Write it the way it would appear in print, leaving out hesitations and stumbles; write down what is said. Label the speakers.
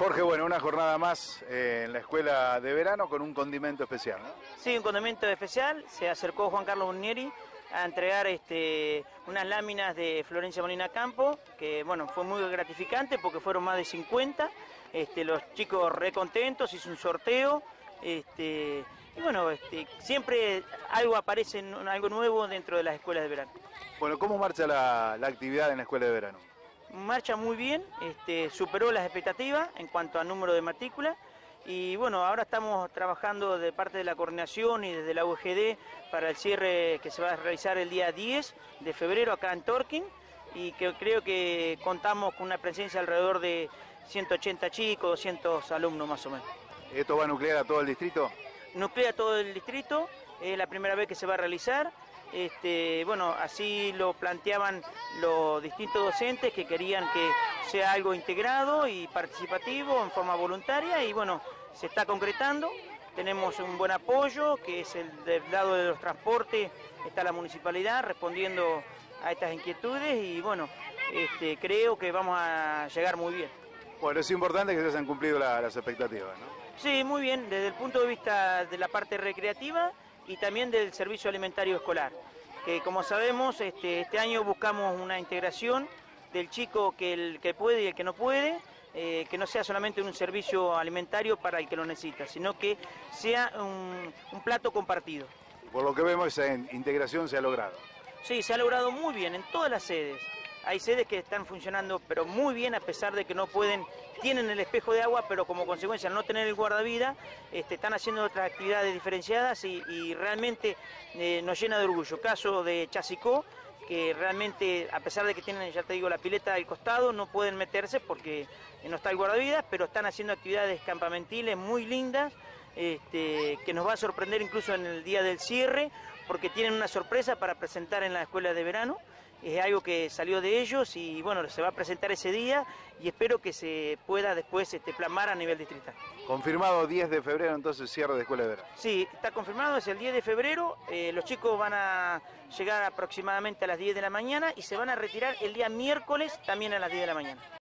Speaker 1: Jorge, bueno, una jornada más en la escuela de verano con un condimento especial, ¿no?
Speaker 2: Sí, un condimento especial. Se acercó Juan Carlos Munieri a entregar unas láminas de Florencia Molina Campo, que bueno, fue muy gratificante porque fueron más de 50. Los chicos re contentos, hizo un sorteo. Y bueno, siempre algo aparece, algo nuevo dentro de las escuelas de verano.
Speaker 1: Bueno, ¿cómo marcha la actividad en la escuela de verano?
Speaker 2: Marcha muy bien, superó las expectativas en cuanto a número de matrícula y bueno, ahora estamos trabajando de parte de la coordinación y desde la UGD para el cierre que se va a realizar el día 10 de febrero acá en Torquín y que creo que contamos con una presencia alrededor de 180 chicos, 200 alumnos más o menos.
Speaker 1: ¿Esto va a nuclear a todo el distrito?
Speaker 2: Nuclea todo el distrito, es la primera vez que se va a realizar. Bueno, así lo planteaban los distintos docentes que querían que sea algo integrado y participativo en forma voluntaria y bueno, se está concretando. Tenemos un buen apoyo, que es el del lado de los transportes, está la municipalidad respondiendo a estas inquietudes y bueno, creo que vamos a llegar muy bien.
Speaker 1: Bueno, es importante que se hayan cumplido las expectativas, ¿no?
Speaker 2: Sí, muy bien, desde el punto de vista de la parte recreativa y también del servicio alimentario escolar, que como sabemos este año buscamos una integración del chico que el que puede y el que no puede, que no sea solamente un servicio alimentario para el que lo necesita, sino que sea un plato compartido.
Speaker 1: Por lo que vemos, esa integración se ha logrado.
Speaker 2: Sí, se ha logrado muy bien en todas las sedes. Hay sedes que están funcionando pero muy bien a pesar de que no pueden, tienen el espejo de agua, pero como consecuencia al no tener el guardavidas, están haciendo otras actividades diferenciadas y realmente nos llena de orgullo. Caso de Chasicó, que realmente a pesar de que tienen, ya te digo, la pileta al costado, no pueden meterse porque no está el guardavidas, pero están haciendo actividades campamentiles muy lindas, que nos va a sorprender incluso en el día del cierre, porque tienen una sorpresa para presentar en la escuela de verano. Es algo que salió de ellos y bueno, se va a presentar ese día y espero que se pueda después plasmar a nivel distrital.
Speaker 1: Confirmado 10 de febrero entonces cierre de escuela de verano.
Speaker 2: Sí, está confirmado, es el 10 de febrero, los chicos van a llegar aproximadamente a las 10 de la mañana y se van a retirar el día miércoles también a las 10 de la mañana.